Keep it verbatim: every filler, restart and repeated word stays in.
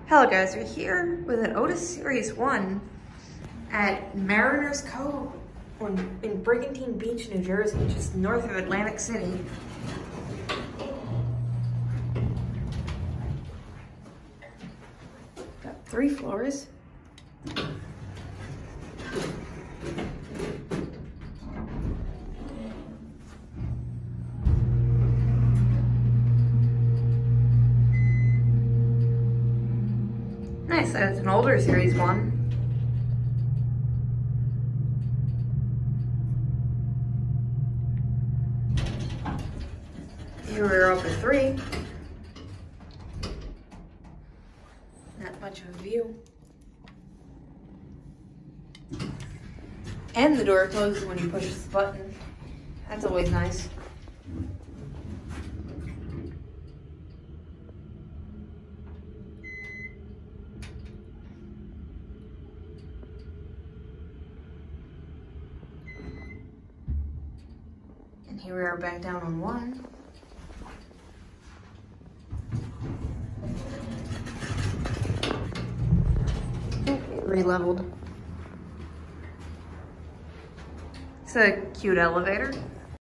Hello guys, we're here with an Otis Series one at Mariners Cove on, in Brigantine Beach, New Jersey, just north of Atlantic City. Got three floors. Nice, that's an older Series one. Here we're up at three. Not much of a view. And the door closes when you push this button. That's always nice. And here we are back down on one. Re-leveled. It's a cute elevator.